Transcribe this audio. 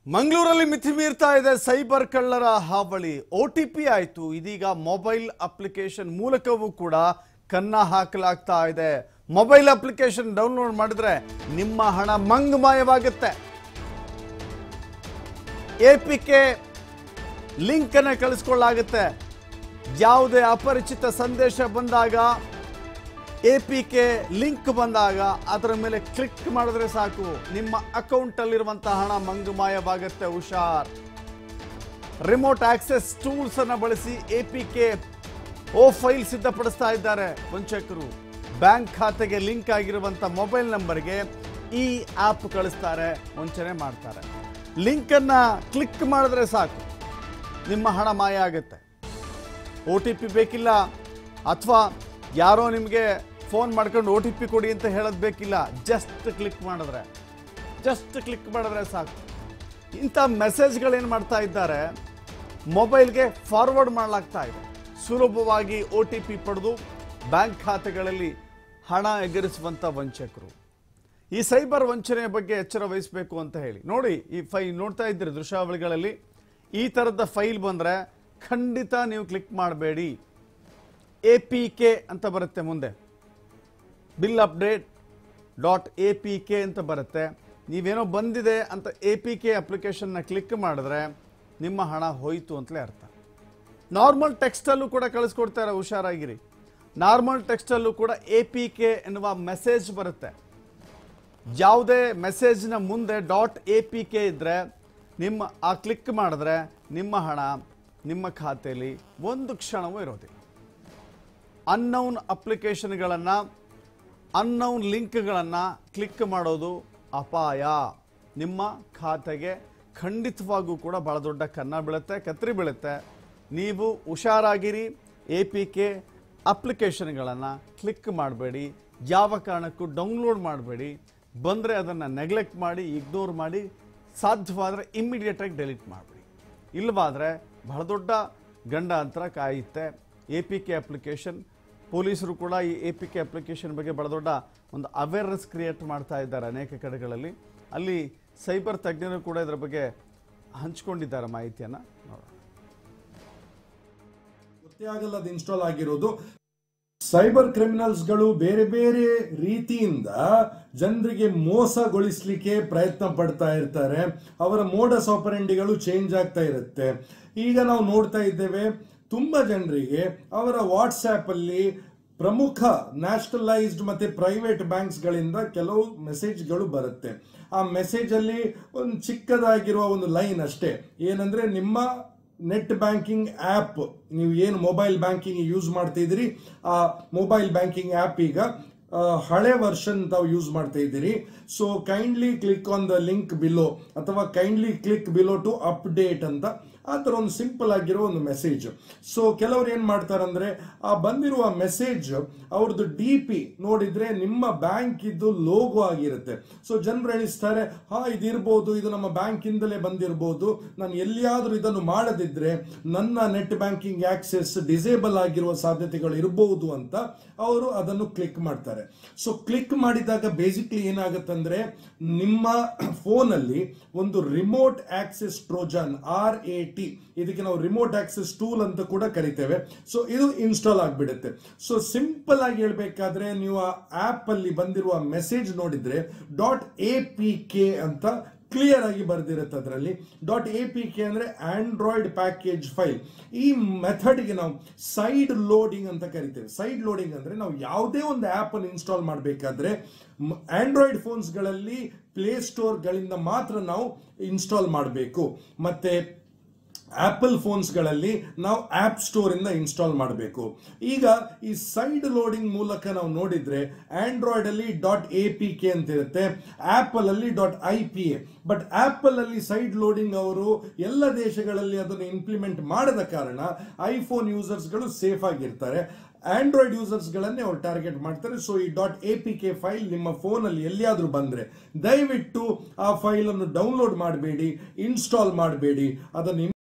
ಮಂಗಳೂರಲ್ಲಿ ಮಿತಿ ಮೀರ್ತಾ ಇದೆ ಸೈಬರ್ ಕಳ್ಳರ ಹಾವಳಿ. OTP ಆಯಿತು, ಇದೀಗ ಮೊಬೈಲ್ ಅಪ್ಲಿಕೇಶನ್ ಮೂಲಕವೂ ಕೂಡ ಕನ್ನ ಹಾಕಲಾಗ್ತಾ ಇದೆ. ಮೊಬೈಲ್ ಅಪ್ಲಿಕೇಶನ್ ಡೌನ್ಲೋಡ್ ಮಾಡಿದ್ರೆ ನಿಮ್ಮ ಹಣ ಮಂಗಮಾಯವಾಗುತ್ತೆ. APK ಲಿಂಕ್ ಅನ್ನು ಕಳಿಸಿಕೊಳ್ಳಲಾಗುತ್ತೆ. ಯಾವುದೇ ಅಪರಿಚಿತ ಸಂದೇಶ ಬಂದಾಗ, APK ಲಿಂಕ್ ಬಂದಾಗ ಅದರ ಮೇಲೆ ಕ್ಲಿಕ್ ಮಾಡಿದ್ರೆ ಸಾಕು, ನಿಮ್ಮ ಅಕೌಂಟ್ ಅಲ್ಲಿರುವಂತಹ ಹಣ ಮಂಗಮಾಯವಾಗುತ್ತೆ. ಹುಷಾರ್. ರಿಮೋಟ್ ಆಕ್ಸೆಸ್ ಟೂಲ್ಸ್ ಅನ್ನು ಬಳಸಿ APK ಫೈಲ್ ಸಿದ್ಧಪಡಿಸ್ತಾ ಇದ್ದಾರೆ ವಂಚಕರು. ಬ್ಯಾಂಕ್ ಖಾತೆಗೆ ಲಿಂಕ್ ಆಗಿರುವಂಥ ಮೊಬೈಲ್ ನಂಬರ್ಗೆ ಈ ಆ್ಯಪ್ ಕಳಿಸ್ತಾರೆ, ವಂಚನೆ ಮಾಡ್ತಾರೆ. ಲಿಂಕನ್ನು ಕ್ಲಿಕ್ ಮಾಡಿದ್ರೆ ಸಾಕು, ನಿಮ್ಮ ಹಣ ಮಾಯ ಆಗುತ್ತೆ. OTP ಬೇಕಿಲ್ಲ, ಅಥವಾ ಯಾರೋ ನಿಮಗೆ ಫೋನ್ ಮಾಡ್ಕೊಂಡು OTP ಕೊಡಿ ಅಂತ ಹೇಳೋದು ಬೇಕಿಲ್ಲ. ಜಸ್ಟ್ ಕ್ಲಿಕ್ ಮಾಡಿದ್ರೆ ಸಾಕು. ಇಂಥ ಮೆಸೇಜ್ಗಳೇನು ಮಾಡ್ತಾ ಇದ್ದಾರೆ, ಮೊಬೈಲ್ಗೆ ಫಾರ್ವರ್ಡ್ ಮಾಡಲಾಗ್ತಾ ಇದೆ. ಸುಲಭವಾಗಿ OTP ಪಡೆದು ಬ್ಯಾಂಕ್ ಖಾತೆಗಳಲ್ಲಿ ಹಣ ಎಗರಿಸುವಂಥ ವಂಚಕರು. ಈ ಸೈಬರ್ ವಂಚನೆಯ ಬಗ್ಗೆ ಎಚ್ಚರ ವಹಿಸಬೇಕು ಅಂತ ಹೇಳಿ ನೋಡಿ. ಈ ಫೈಲ್ ನೋಡ್ತಾ ಇದ್ದೀರಿ ದೃಶ್ಯಾವಳಿಗಳಲ್ಲಿ, ಈ ಥರದ ಫೈಲ್ ಬಂದರೆ ಖಂಡಿತ ನೀವು ಕ್ಲಿಕ್ ಮಾಡಬೇಡಿ. APK ಅಂತ ಬರುತ್ತೆ ಮುಂದೆ, ಬಿಲ್ ಅಪ್ಡೇಟ್ .apk ಅಂತ ಬರುತ್ತೆ. ನೀವೇನೋ ಬಂದಿದೆ ಅಂತ APK ಅಪ್ಲಿಕೇಶನ್ನ ಕ್ಲಿಕ್ ಮಾಡಿದ್ರೆ ನಿಮ್ಮ ಹಣ ಹೋಯಿತು ಅಂತಲೇ ಅರ್ಥ. ನಾರ್ಮಲ್ ಟೆಕ್ಸ್ಟಲ್ಲೂ ಕೂಡ ಕಳಿಸ್ಕೊಡ್ತಾರೆ, ಹುಷಾರಾಗಿರಿ. ನಾರ್ಮಲ್ ಟೆಕ್ಸ್ಟಲ್ಲೂ ಕೂಡ APK ಎನ್ನುವ ಮೆಸೇಜ್ ಬರುತ್ತೆ. ಯಾವುದೇ ಮೆಸೇಜ್ನ ಮುಂದೆ .apk ಇದ್ದರೆ ಆ ಕ್ಲಿಕ್ ಮಾಡಿದ್ರೆ ನಿಮ್ಮ ಹಣ ನಿಮ್ಮ ಖಾತೆಯಲ್ಲಿ ಒಂದು ಕ್ಷಣವೂ ಇರೋದಿಲ್ಲ. ಅನ್ನೌನ್ ಅಪ್ಲಿಕೇಶನ್ಗಳನ್ನು, ಅನ್ನೌನ್ ಲಿಂಕ್ಗಳನ್ನು ಕ್ಲಿಕ್ ಮಾಡೋದು ಅಪಾಯ. ನಿಮ್ಮ ಖಾತೆಗೆ ಖಂಡಿತವಾಗೂ ಕೂಡ ಭಾಳ ದೊಡ್ಡ ಕನ್ನ ಬೀಳುತ್ತೆ, ಕತ್ತರಿ ಬೀಳುತ್ತೆ. ನೀವು ಹುಷಾರಾಗಿರಿ. APK ಅಪ್ಲಿಕೇಶನ್ಗಳನ್ನು ಕ್ಲಿಕ್ ಮಾಡಬೇಡಿ, ಯಾವ ಕಾರಣಕ್ಕೂ ಡೌನ್ಲೋಡ್ ಮಾಡಬೇಡಿ. ಬಂದರೆ ಅದನ್ನು ನೆಗ್ಲೆಕ್ಟ್ ಮಾಡಿ, ಇಗ್ನೋರ್ ಮಾಡಿ, ಸಾಧ್ಯವಾದರೆ ಇಮ್ಮಿಡಿಯೇಟಾಗಿ ಡೆಲೀಟ್ ಮಾಡಬೇಡಿ. ಇಲ್ಲವಾದರೆ ಬಹಳ ದೊಡ್ಡ ಗಂಡಾಂತರ ಕಾಯುತ್ತೆ. APK ಅಪ್ಲಿಕೇಶನ್, ಪೊಲೀಸರು ಕೂಡ ಈ APK ಅಪ್ಲಿಕೇಶನ್ ಬಗ್ಗೆ ಬಹಳ ದೊಡ್ಡ ಒಂದು ಅವೇರ್ನೆಸ್ ಕ್ರಿಯೇಟ್ ಮಾಡ್ತಾ ಇದ್ದಾರೆ ಅನೇಕ ಕಡೆಗಳಲ್ಲಿ. ಅಲ್ಲಿ ಸೈಬರ್ ತಜ್ಞರು ಕೂಡ ಇದರ ಬಗ್ಗೆ ಹಂಚಿಕೊಂಡಿದ್ದಾರೆ ಮಾಹಿತಿಯನ್ನು. ನೋಡೋಣ. ಗೊತ್ತೇ ಆಗಲ್ಲ ಅದು ಇನ್ಸ್ಟಾಲ್ ಆಗಿರೋದು. ಸೈಬರ್ ಕ್ರಿಮಿನಲ್ಸ್ಗಳು ಬೇರೆ ಬೇರೆ ರೀತಿಯಿಂದ ಜನರಿಗೆ ಮೋಸಗೊಳಿಸಲಿಕ್ಕೆ ಪ್ರಯತ್ನ ಪಡ್ತಾ ಇರ್ತಾರೆ. ಅವರ ಮೋಡಸ್ ಆಪರೆಂಡಿಗಳು ಚೇಂಜ್ ಆಗ್ತಾ ಇರುತ್ತೆ. ಈಗ ನಾವು ನೋಡ್ತಾ ಇದ್ದೇವೆ, ತುಂಬ ಜನರಿಗೆ ಅವರ ವಾಟ್ಸ್ಆ್ಯಪ್ ಅಲ್ಲಿ ಪ್ರಮುಖ ನ್ಯಾಷನಲೈಸ್ಡ್ ಮತ್ತೆ ಪ್ರೈವೇಟ್ ಬ್ಯಾಂಕ್ಸ್ಗಳಿಂದ ಕೆಲವು ಮೆಸೇಜ್ಗಳು ಬರುತ್ತೆ. ಆ ಮೆಸೇಜಲ್ಲಿ ಒಂದು ಚಿಕ್ಕದಾಗಿರುವ ಒಂದು ಲೈನ್ ಅಷ್ಟೇ, ಏನಂದ್ರೆ ನಿಮ್ಮ ನೆಟ್ ಬ್ಯಾಂಕಿಂಗ್ ಆ್ಯಪ್, ನೀವು ಏನು ಮೊಬೈಲ್ ಬ್ಯಾಂಕಿಂಗ್ ಯೂಸ್ ಮಾಡ್ತಿದ್ದೀರಿ, ಆ ಮೊಬೈಲ್ ಬ್ಯಾಂಕಿಂಗ್ ಆ್ಯಪ್ ಈಗ ಹಳೆ ವರ್ಷನ್ ತಾವು ಯೂಸ್ ಮಾಡ್ತಾ ಇದ್ದೀರಿ. So kindly click on the link below, ಅಥವಾ kindly click below to update ಅಂತ ಆ ಥರ ಒಂದು ಸಿಂಪಲ್ ಆಗಿರೋ ಒಂದು ಮೆಸೇಜ್. ಸೊ ಕೆಲವರು ಏನು ಮಾಡ್ತಾರೆ ಅಂದರೆ, ಆ ಬಂದಿರುವ ಮೆಸೇಜ್ ಅವ್ರದ್ದು DP ನೋಡಿದರೆ ನಿಮ್ಮ ಬ್ಯಾಂಕ್ ಇದ್ದು ಲೋಗೋ ಆಗಿರುತ್ತೆ. ಸೊ ಜನರು ಎಣಿಸ್ತಾರೆ, ಇದಿರ್ಬೋದು, ಇದು ನಮ್ಮ ಬ್ಯಾಂಕಿಂದಲೇ ಬಂದಿರ್ಬೋದು, ನಾನು ಎಲ್ಲಿಯಾದರೂ ಇದನ್ನು ಮಾಡದಿದ್ದರೆ ನನ್ನ ನೆಟ್ ಬ್ಯಾಂಕಿಂಗ್ ಆಕ್ಸೆಸ್ ಡಿಸೇಬಲ್ ಆಗಿರುವ ಸಾಧ್ಯತೆಗಳು ಇರಬಹುದು ಅಂತ ಅವರು ಅದನ್ನು ಕ್ಲಿಕ್ ಮಾಡ್ತಾರೆ. ಸೊ ಕ್ಲಿಕ್ ಮಾಡಿದಾಗ ಬೇಸಿಕ್ಲಿ ಏನಾಗುತ್ತಂದ್ರೆ, ನಿಮ್ಮ ಫೋನಲ್ಲಿ ಒಂದು ರಿಮೋಟ್ ಆಕ್ಸೆಸ್ ಟ್ರೋಜನ್ RAT, ಇದಕ್ಕೆ ನಾವು ರಿಮೋಟ್ ಆಕ್ಸೆಸ್ ಟೂಲ್ ಅಂತ ಕೂಡ ಕರಿತೇವೆ. ಸೊ ಇದು ಇನ್ಸ್ಟಾಲ್ ಆಗಿಬಿಡುತ್ತೆ. ಸೊ ಸಿಂಪಲ್ ಆಗಿ ಹೇಳ್ಬೇಕಾದ್ರೆ, ನೀವು ಆ ಆಪ್ ಅಲ್ಲಿ ಬಂದಿರುವ ಮೆಸೇಜ್ ನೋಡಿದ್ರೆ .apk ಅಂತ ಕ್ಲಿಯರ್ ಆಗಿ ಬರ್ದಿರುತ್ತೆ. ಅದರಲ್ಲಿ .apk ಅಂದ್ರೆ ಆಂಡ್ರಾಯ್ಡ್ ಪ್ಯಾಕೇಜ್ ಫೈಲ್. ಈ ಮೆಥಡ್ಗೆ ನಾವು ಸೈಡ್ ಲೋಡಿಂಗ್ ಅಂತ ಕರಿತೇವೆ. ಸೈಡ್ ಲೋಡಿಂಗ್ ಅಂದ್ರೆ, ನಾವು ಯಾವುದೇ ಒಂದು ಆಪ್ ಅನ್ನು ಇನ್ಸ್ಟಾಲ್ ಮಾಡಬೇಕಾದ್ರೆ ಆಂಡ್ರಾಯ್ಡ್ ಫೋನ್ಸ್ಗಳಲ್ಲಿ ಪ್ಲೇಸ್ಟೋರ್ಗಳಿಂದ ಮಾತ್ರ ನಾವು ಇನ್ಸ್ಟಾಲ್ ಮಾಡಬೇಕು. ಮತ್ತೆ ಆಪಲ್ ಫೋನ್ಸ್ಗಳಲ್ಲಿ ನಾವು ಆಪ್ ಸ್ಟೋರ್ ಇಂದ ಇನ್ಸ್ಟಾಲ್ ಮಾಡಬೇಕು. ಈಗ ಈ ಸೈಡ್ ಲೋಡಿಂಗ್ ಮೂಲಕ ನಾವು ನೋಡಿದ್ರೆ, ಆಂಡ್ರಾಯ್ಡ್ ಅಲ್ಲಿ .apk ಅಂತ ಇರುತ್ತೆ, ಆಪಲ್ ಅಲ್ಲಿ .ipa. ಬಟ್ ಆಪಲ್ ಅಲ್ಲಿ ಸೈಡ್ ಲೋಡಿಂಗ್ ಅವರು ಎಲ್ಲ ದೇಶಗಳಲ್ಲಿ ಅದನ್ನು ಇಂಪ್ಲಿಮೆಂಟ್ ಮಾಡದ ಕಾರಣ ಐಫೋನ್ ಯೂಸರ್ಸ್ಗಳು ಸೇಫ್ ಆಗಿರ್ತಾರೆ. ಆಂಡ್ರಾಯ್ಡ್ ಯೂಸರ್ಸ್ಗಳನ್ನೇ ಅವ್ರು ಟಾರ್ಗೆಟ್ ಮಾಡ್ತಾರೆ. ಸೊ ಈ .apk ಫೈಲ್ ನಿಮ್ಮ ಫೋನಲ್ಲಿ ಎಲ್ಲಿಯಾದರೂ ಬಂದರೆ ದಯವಿಟ್ಟು ಆ ಫೈಲನ್ನು ಡೌನ್ಲೋಡ್ ಮಾಡಬೇಡಿ, ಇನ್ಸ್ಟಾಲ್ ಮಾಡಬೇಡಿ. ಅದನ್ನು